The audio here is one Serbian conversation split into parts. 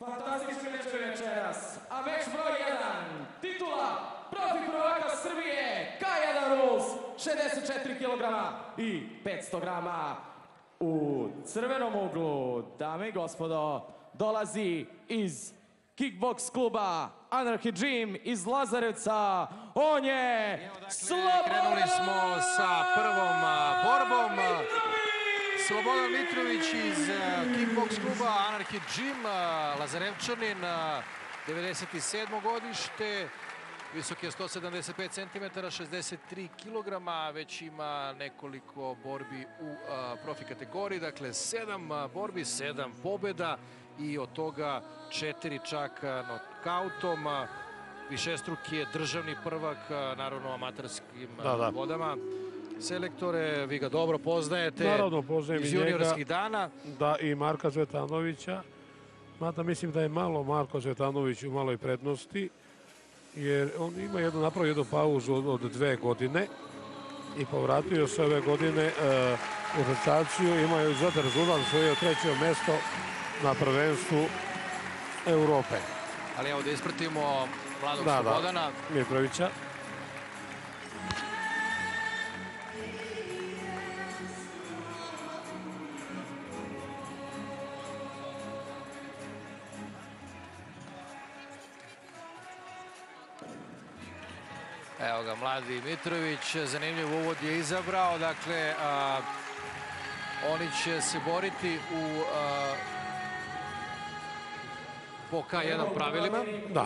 Fantastični večer večeras, a meč broj 1, titula profi prvaka Srbije, K1 Rules, 64 kg i 500 grama. U crvenom uglu, dame i gospodo, dolazi iz kickboks kluba Anarchy Gym iz Lazarevca. On je Slobodan Mitrović! Krenuli smo sa prvom borbom. Slobodan Mitrović iz kickboks kluba Anarchy Gym, Lazarevčanin, 97. godište, visok je 175 cm, 63 kg, već ima nekoliko borbi u profi kategoriji, dakle 7 borbi, 7 pobjeda i od toga 4 čak nokautom. Višestruki je državni prvak, naravno u amaterskim vodama. Selektore, vi ga dobro poznajete. Naravno, poznajem iz i juniorskih dana. Da, i Marka Cvetanovića. Mada mislim da je malo Marko Cvetanović u maloj prednosti, jer on ima napravio jednu pauzu od 2 godine i povratio se ove godine u reprezentaciju. Imao je izuzetan rezultat, osvojio 3. mesto na prvenstvu Evrope. Ali evo da ispratimo mladog Slobodana Mitrovića. Evo ga, mladi Mitrović, zanimljiv uvod je izabrao, dakle, oni će se boriti po K1 pravilima. Da.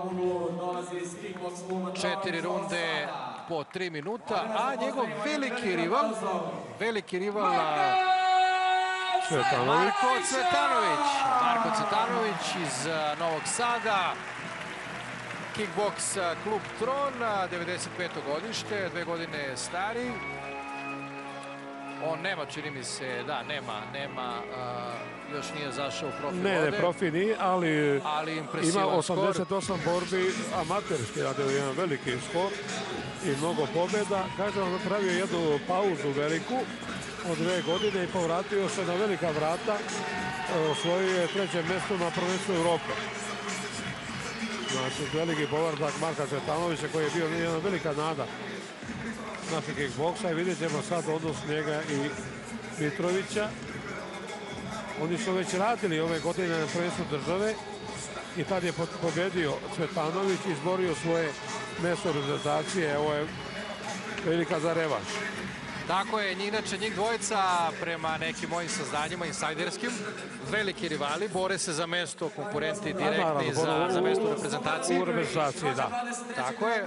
4 runde po 3 minuta, a njegov veliki rival Marko Cvetanović iz Novog Sada, kickboks klub Tron, 95. godište, 2 godine stari. On nema, čini mi se, nema, još nije zašao u profi vode. Ne, profi nije, ali ima 88 borbi amaterski, radio je jedan veliki skor i mnogo pobjeda. Kažem, on napravio jednu pauzu veliku od 2 godine i povratio se na velika vrata. Osvojio je 3. mjesto na prvenstvu Evrope. Znači, veliki povratak Marka Cvetanovića koji je bio jedna velika nada našeg kickboksa i vidjet ćemo sad odnos njega i Mitrovića. Oni su već radili ove godine na prvenstvu države i tad je pobjedio Cvetanović i izborio svoje mjesto reprezentacije. Ovo je prilika za revanš. Tako je, inače njih dvojica prema nekim mojim saznanjima insajderskim, veliki rivali, bore se za mesto konkurenti direktni za mesto reprezentacije. U reprezentaciji, da. Tako je.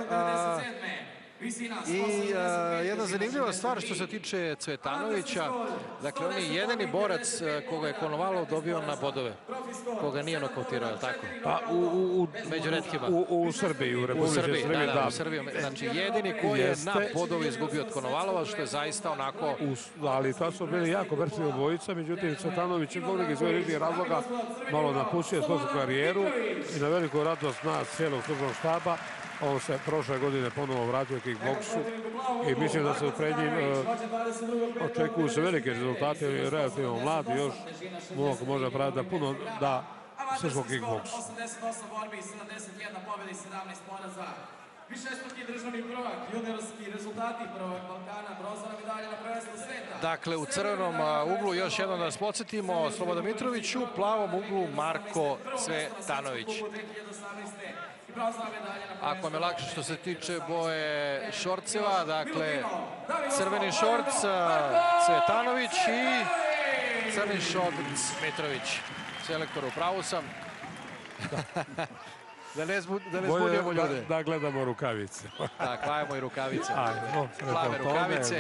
I jedna zanimljiva stvar što se tiče Cvetanovića, dakle on je jedini borac koga je Konovalov dobio na bodove, koga nije nokautirao, tako? Pa među retkima. U Srbiji, u Republike Srbije, da. U Srbiji, znači jedini koji je na bodove izgubio od Konovalova, što je zaista onako... Ali to su bili jako vrstni obojica, međutim Cvetanović je govorio iz svojih razloga malo napustio svoju karijeru i na veliku radost nas cijelog stručnog štaba. On se prošle godine ponovo vratio u kickboksu i mislim da se pred njim očekuju se velike rezultate. On je relativno mlad i još može praviti da puno da srpskog kickboksu. 88 borbi, 71 pobjeda i 17 poraza. Višestruki državni prvak, juniorski rezultati prvak Balkana, bronzana medalja na prvenstvu sveta. Dakle, u crvenom uglu još jednom da nas podsjetimo Slobodan Mitrović, u plavom uglu Marko Cvetanović. Ako me lakše što se tiče boje šorceva, dakle crveni šorc Cvetanović i crni šorc Mitrović. Selektor, u pravu sam. Da ne zbudimo ljude. Da gledamo rukavice. Da, klavimo i rukavice. Plave rukavice.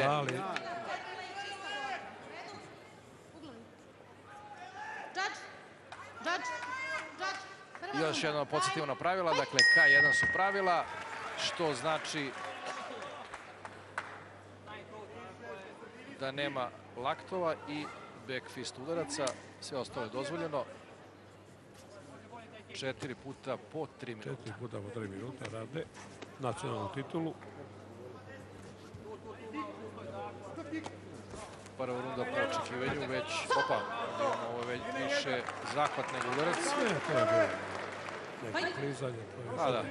Još jedno podsjetimo na pravila, dakle K1 su pravila, što znači da nema laktova i back fist udaraca, sve ostalo je dozvoljeno. 4 puta po 3 minuta. 4 puta po 3 minuta rade nacionalnu titulu. Prva runda po očekivanju već, opa, ovo je više zahvat nego udarac. Ne, to je bilo neko klizanje. A da.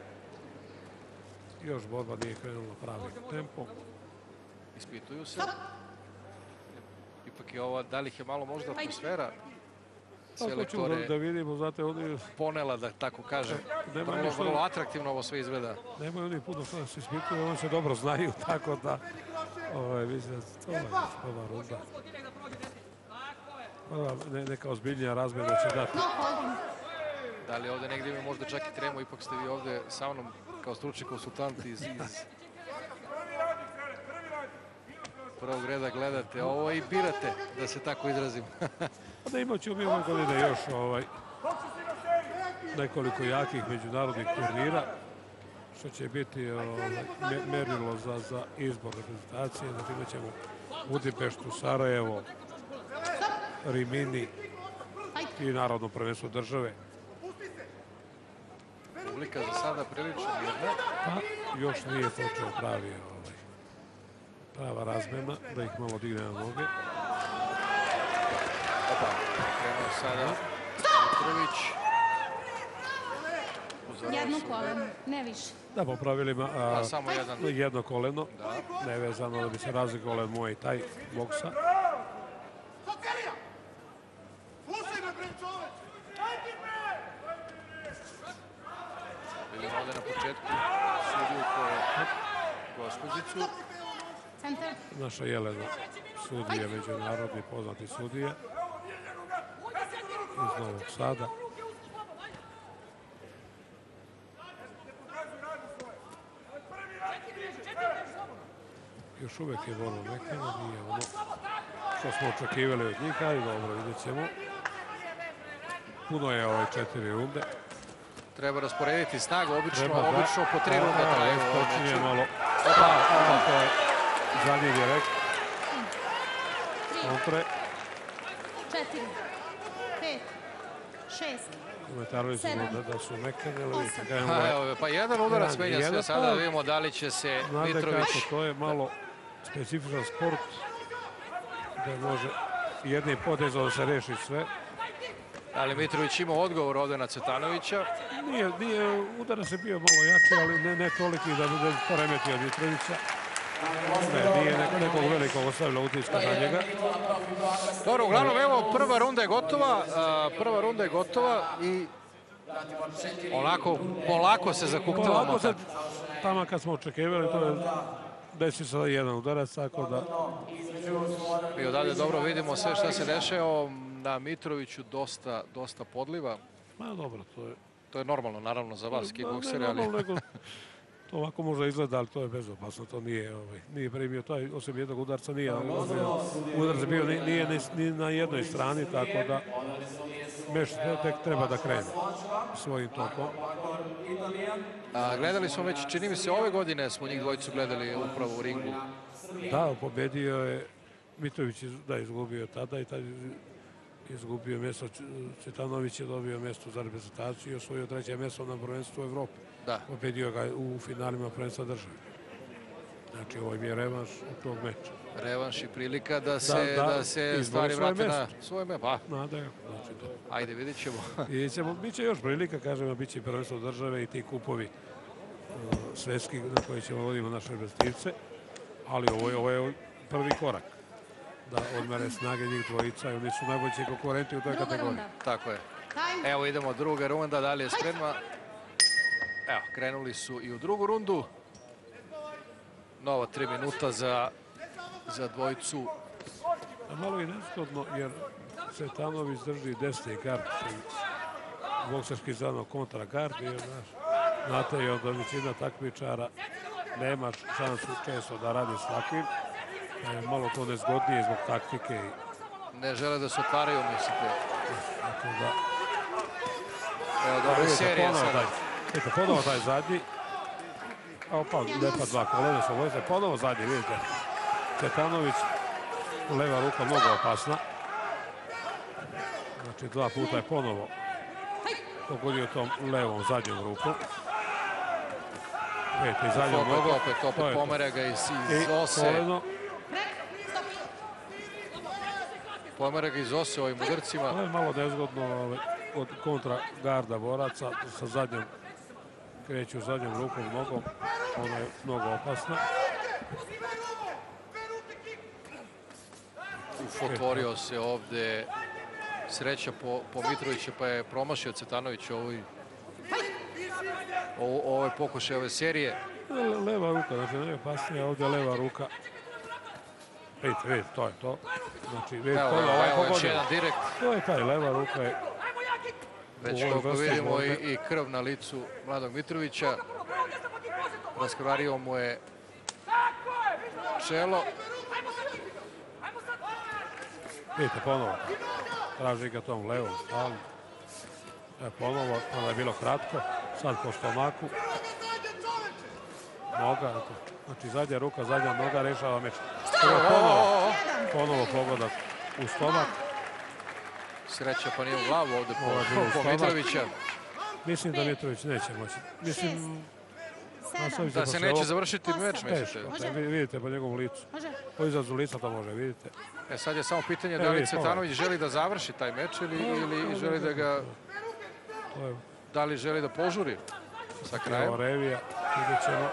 Još borba nije krenula pravim tempom. Ispituju se. Ipak je ovo, da li ih je malo možda atmosfera selektore da vidimo, znate, oni... ponela, da tako kažem. Vrlo atraktivno ovo sve izgleda. Nemaju oni puno što da se ispituju, oni se dobro znaju, tako da... Mislim da to je prva runda. Neka ozbiljnija razmjena će dati. Da li ovde negdje ima možda čak i tremu, ipak ste vi ovde sa mnom kao stručni konsultant iz prvog reda gledate ovo i birate, da se tako izrazim. Da imat ćemo mi ove godine još nekoliko jakih međunarodnih turnira, što će biti merilo za izbor reprezentacije. Znači imat ćemo Budimpeštu, Sarajevo, Rimini i Narodno prvenstvo države. Publika za sada prilično mirna. Pa još nije počeo prava razmena, da ih malo digne na noge. Opa, krenuo sada Mitrović. Jedno koleno, ne više. Da, po pravilima samo jedno koleno, nevezano da bi se razlikovalo od Muay Thai boksa. Vidimo ovde na početku sudiju gospođicu. Centar. Naša Jelena, sudija, međunarodni poznati sudija iz Novog Sada. Još uvek je vrlo mekano, nije ono što smo očekivali od njih, ali dobro, vidjet ćemo. Puno je ove 4 runde. Treba rasporediti snagu, obično po 3 runde traju. Počinje malo. To je zadnji direkt. Kontre. 4, 5, 6, Komentarali su da su mekane, ali vidite. Pa jedan udarac menja sve, sada vidimo da li će se Mitrović... To je malo specifičan sport, da može jednim potezom da se reši sve. Ali Mitrović ima odgovor ovde na Cvetanovića. Udarac je bio malo jači, ali ne toliki da bi poremetio Mitrovića. Nije nekog velikog ostavila utiska na njega. Dobro, uglavnom, evo, prva runda je gotova i onako polako se zakuktavamo. Tamo kad smo očekivali, to je desi sada jedan udarac, tako da... I odavde dobro vidimo sve šta se dešava. Na Mitroviću dosta podliva. Ma dobro, to je normalno, naravno, za vas, kickbokseri, ali... To ovako možda izgleda, ali to je bezopasno, to nije primio, osim jednog udarca nije, udarac bio nije ni na jednoj strani, tako da meš tek treba da krene svojim tokom. Gledali smo već, čini mi se, ove godine smo njih dvojicu gledali upravo u ringu. Da, pobedio je Mitrović, da, izgubio tada i tada izgubio mjesto, Cvetanović je dobio mjesto za reprezentaciju i osvojio 3. mjesto na prvenstvu u Evropi. Pobedio ga u finalima prvenstva države. Znači, ovo mi je revanš u tog meča. Revanš i prilika da se stvari vrate na svoje mesto. Ajde, vidjet ćemo. Biće još prilika, kažemo, bit će i prvenstvo države i ti kupovi svetski na koji ćemo vodimo naše reprezentativce. Ali ovo je prvi korak. Da odmere snage njih dvojica i oni su najbolji konkurenti u toj kategoriji. Tako je. Evo idemo druga runda, da li je spremna? Evo, krenuli su i u drugu rundu. Nova 3 minuta za dvojicu. Malo je nezgodno jer Cvetanović drži desni gard, bokserski zvano kontra gard. Znate, i onda većina takmičara nema šansu često da radi s takvim. Malo to nezgodnije zbog taktike. Ne žele da se otvaraju, mislite? Tako da... Evo, dobra serija sada. Eto, ponovo taj zadnji. Opa, lepa dva kolena su vojze. Ponovo zadnji, vidite. Cvetanović, leva ruka mnogo opasna. Znači, 2 puta je ponovo pogodio tom levom zadnjom rukom. Vidite, i zadnjom rukom. Opet pomere ga iz ose. pomera ga iz ose ovim udarcima. To je malo nezgodno od kontra garda boraca sa zadnjom, kreću zadnjom rukom, nogom. Ona je mnogo opasna. Otvorio se ovde sreća po Mitrovića, pa je promašio Cvetanović ovoj pokušaj ove serije. Leva ruka, znači najopasnija ovdje leva ruka. Vidite, to je to. Znači, vidite, Evo još jedan direkt. To je taj, leva ruka je... Već koliko vidimo i krv na licu mladog Mitrovića. Raskrvario mu je čelo. Vidite, ponovo. Traži ga tom levom stavom. Ponovo, ono je bilo kratko. Sad po stomaku. Noga, znači zadnja ruka, zadnja noga rešava meč. Ponovo pogodak u stomak. Sreća pa nije u glavu ovde po Mitrovića. Mislim da Mitrović neće moći. Mislim da se neće završiti meč, mislite? Vidite po njegovom licu. Po izrazu lica to može, vidite. Sad je samo pitanje da li Cvetanović želi da završi taj meč ili želi da ga... Da li želi da požuri sa krajem? Revija, vidjet ćemo.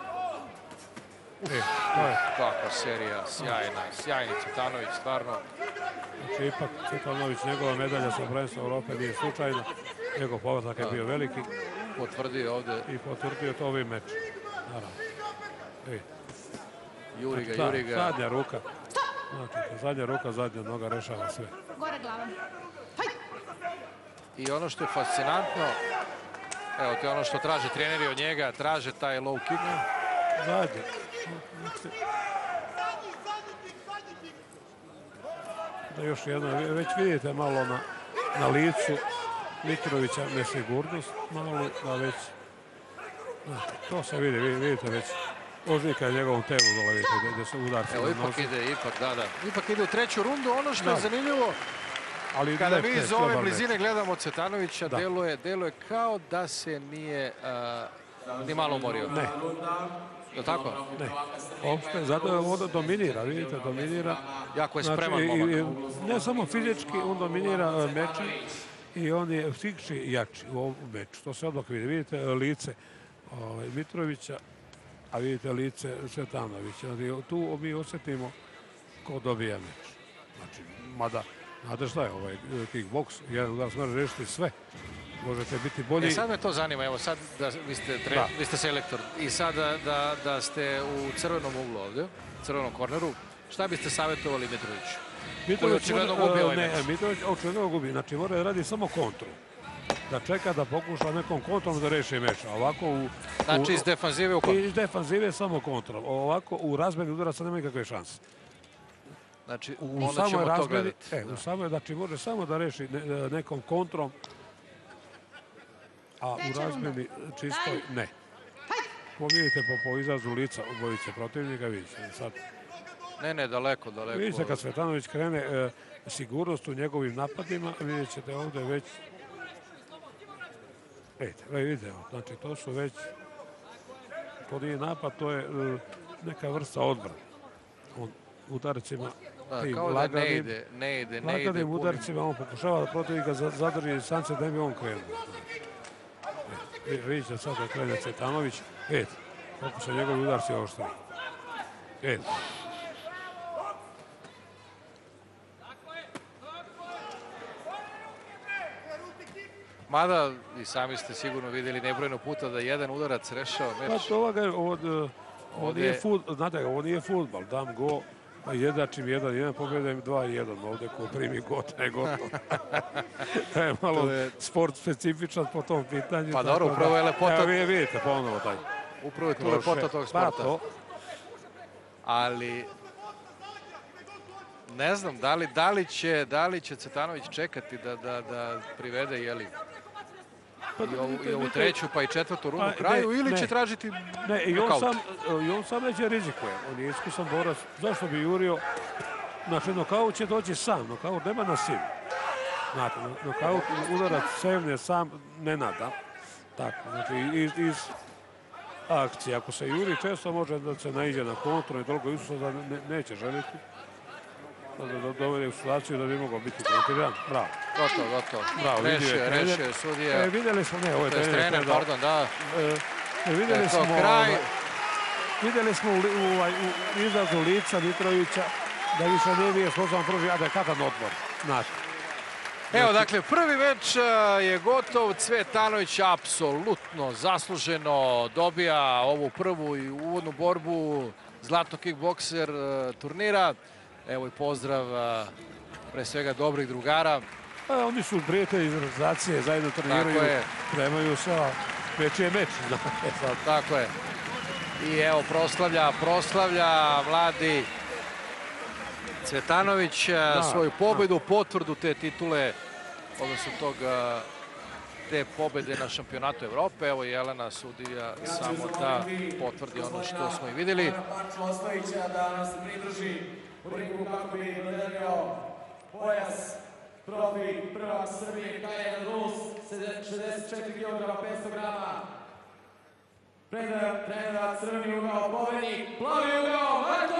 Kako serija, sjajni Cvetanović, stvarno. Znači, ipak Cvetanović, njegova medalja sa prvenstva Evrope nije slučajna. Njegov povratak je bio veliki. Potvrdio ovde. I potvrdio to ovim meč. Naravno. Juri ga. Zadnja ruka. Zadnja ruka, zadnja noga rešava sve. Gore glavom. I ono što je fascinantno, evo to je ono što traže treneri od njega, traže taj low kick. Zadnje. Da još jedno, već vidite malo na licu Mitrovića nesigurnost, malo da već, to se vidi, vidite već, ožnika je njegovom telu dole, vidite, gdje se udarci. Evo, ipak ide u treću rundu. Ono što je zanimljivo, kada mi iz ove blizine gledamo Cvetanovića, deluje kao da se nije ni malo umorio. Ne. Je li tako? Ne. Uopšte, zato je ovo dominira, vidite, dominira. Jako je spreman momak. Ne samo fizički, on dominira mečem i on je fizički jači u ovom meču. To se odmah vidi. Vidite lice Mitrovića, a vidite lice Cvetanovića. Tu mi osjetimo ko dobija meč. Znači, mada, znate šta je ovaj kickboks, jedan udar može rešiti sve. Možete biti bolji. Sad me to zanima, evo sad vi ste selektor i sad da ste u crvenom uglu ovdje, crvenom korneru, šta biste savjetovali Mitroviću? Koji očigledno gubi ovaj meč. Mitrović očigledno gubi, znači mora da radi samo kontru. Da čeka da pokuša nekom kontrom da reši meč. Znači iz defanzive u kontru. Iz defanzive samo kontrom. Ovako u razmeni udaraca nema nikakve šanse. Znači onda ćemo to gledati. Znači može samo da reši nekom kontrom, a u razmeni čistoj ne. Vidite po izrazu lica ubojice protivnika, vidite sad. Ne, daleko. Vidite kad Cvetanović krene sigurnost u njegovim napadima, vidjet ćete ovdje već... Vidite, znači to su već... To nije napad, to je neka vrsta odbrana. Udarcima, kao da ne ide. Laganim udarcima on pokušava da protivnika zadrži distance da bi on krenuo. Vidite sad da krene Cvetanović. Kako se njegovi udarci oštri. Mada i sami ste sigurno vidjeli nebrojeno puta da jedan udarac rešava meč. Ovo nije fudbal. Dam go, jednačim 1-1, pobjedam 2-1. Ovdje ko primi go, taj gotovo. To je malo sport specifičan po tom pitanju. Pa dobro, upravo je lepota. Evo vidite ponovo taj. Upravo je tu lepota tog sporta. Ali ne znam, da li će Cvetanović čekati da privede, jeli, i ovu treću pa i četvrtu rundu kraju ili će tražiti nokaut? I on sam neće rizikuje. On je iskusan borac. Zašto bi jurio? Znači, nokaut će doći sam. Nokaut nema na silu. Znate, nokaut udarac sevne sam ne nada. Tako, znači, iz akcije. Ako se juri, često može da se naiđe na kontru i toliko Isusa da neće želiti. doveli u situaciju da bi mogao biti kontinuiran. Bravo. Gotovo. Bravo, Rešio je sudija. Vidjeli smo, ne, ovo je To je trener, pardon, da. Vidjeli smo u izrazu lica Mitrovića da više ne nije sposoban pruži adekvatan otpor. Evo, dakle, prvi meč je gotov. Cvetanović apsolutno zasluženo dobija ovu prvu i uvodnu borbu zlatnog kickbokser turnira. Evo i pozdrav pre svega dobrih drugara. Oni su prijatelji iz organizacije, zajedno treniraju, spremaju se, već je meč. Tako je. I evo proslavlja mladi Cvetanović svoju pobedu, potvrdu te titule, odnosno te pobede na šampionatu Evrope. Evo Jelena sudija samo da potvrdi ono što smo i vidjeli. Da nam se pridruži u ringu kako bi dodelio pojas profi prvak Srbije Kajedan Rus, 64 kg, 500 grama. Trenera crveni ugao, pobednik, plavi ugao, Marko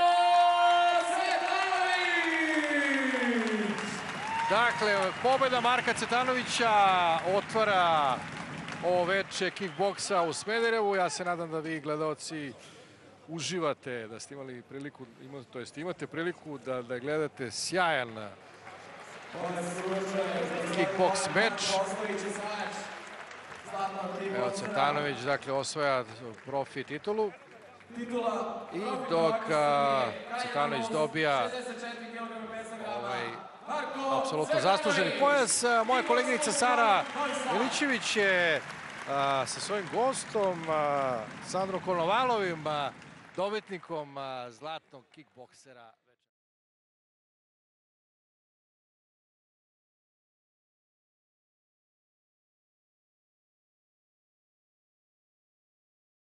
Cvetanović! Dakle, pobeda Marka Cvetanovića otvara ovo veče kickboksa u Smederevu. Ja se nadam da vi, gledalci, uživate, da ste imali priliku, to jest imate priliku da gledate sjajan kickboks meč. Evo Cvetanović, dakle, osvaja profi titulu. I dok Cvetanović dobija apsolutno zasluženi pojas, moja koleginica Sara Milićević je sa svojim gostom, Sandrom Konovalovim, dobitnikom zlatnog kickboksera.